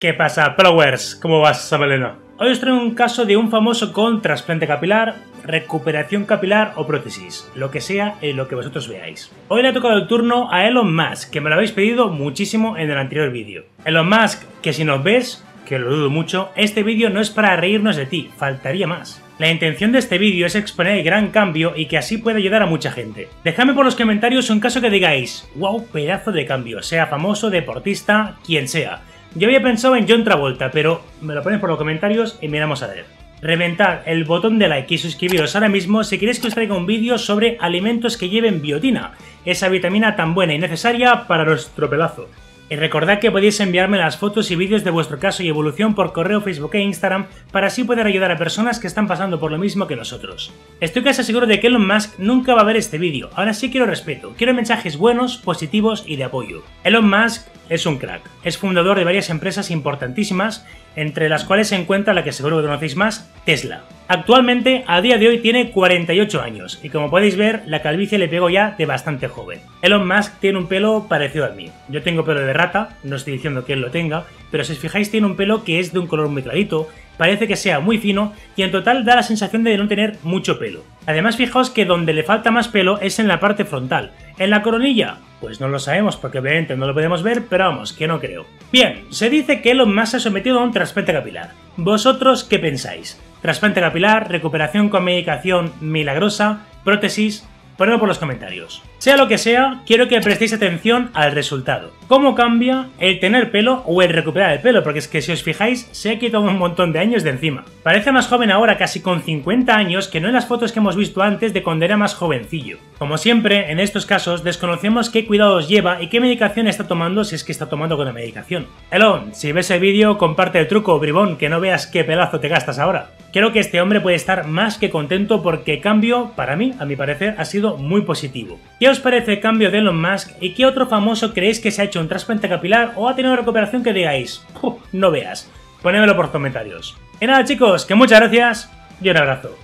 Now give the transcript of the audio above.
¿Qué pasa, followers? ¿Cómo vas, Sabalena? Hoy os traigo un caso de un famoso con trasplante capilar, recuperación capilar o prótesis, lo que sea en lo que vosotros veáis. Hoy le ha tocado el turno a Elon Musk, que me lo habéis pedido muchísimo en el anterior vídeo. Elon Musk, que si nos ves, que lo dudo mucho, este vídeo no es para reírnos de ti, faltaría más. La intención de este vídeo es exponer el gran cambio y que así pueda ayudar a mucha gente. Dejadme por los comentarios un caso que digáis, wow, pedazo de cambio, sea famoso, deportista, quien sea. Yo había pensado en John Travolta, pero me lo ponéis por los comentarios y miramos a ver. Reventad el botón de like y suscribiros ahora mismo si queréis que os traiga un vídeo sobre alimentos que lleven biotina, esa vitamina tan buena y necesaria para nuestro pelazo. Y recordad que podéis enviarme las fotos y vídeos de vuestro caso y evolución por correo, Facebook e Instagram para así poder ayudar a personas que están pasando por lo mismo que nosotros. Estoy casi seguro de que Elon Musk nunca va a ver este vídeo, ahora sí quiero respeto, quiero mensajes buenos, positivos y de apoyo. Elon Musk es un crack, es fundador de varias empresas importantísimas, entre las cuales se encuentra la que seguro que conocéis más, Tesla. Actualmente, a día de hoy, tiene 48 años y como podéis ver, la calvicie le pegó ya de bastante joven. Elon Musk tiene un pelo parecido al mío. Yo tengo pelo de rata, no estoy diciendo que él lo tenga, pero si os fijáis tiene un pelo que es de un color muy clarito, parece que sea muy fino y en total da la sensación de no tener mucho pelo. Además, fijaos que donde le falta más pelo es en la parte frontal. ¿En la coronilla? Pues no lo sabemos porque obviamente no lo podemos ver, pero vamos, que no creo. Bien, se dice que Elon Musk se ha sometido a un trasplante capilar. ¿Vosotros qué pensáis? ¿Trasplante capilar, recuperación con medicación milagrosa, prótesis? Ponedlo por los comentarios. Sea lo que sea, quiero que prestéis atención al resultado. ¿Cómo cambia el tener pelo o el recuperar el pelo? Porque es que si os fijáis, se ha quitado un montón de años de encima. Parece más joven ahora, casi con 50 años, que no en las fotos que hemos visto antes de cuando era más jovencillo. Como siempre, en estos casos, desconocemos qué cuidados lleva y qué medicación está tomando si es que está tomando con la medicación. Elon, si ves el vídeo, comparte el truco, bribón, que no veas qué pedazo te gastas ahora. Creo que este hombre puede estar más que contento porque el cambio, para mí, a mi parecer, ha sido muy positivo. ¿Qué os parece el cambio de Elon Musk y qué otro famoso creéis que se ha hecho un trasplante capilar o ha tenido una recuperación que digáis, no veas? Ponémelo por comentarios. Y nada chicos, que muchas gracias y un abrazo.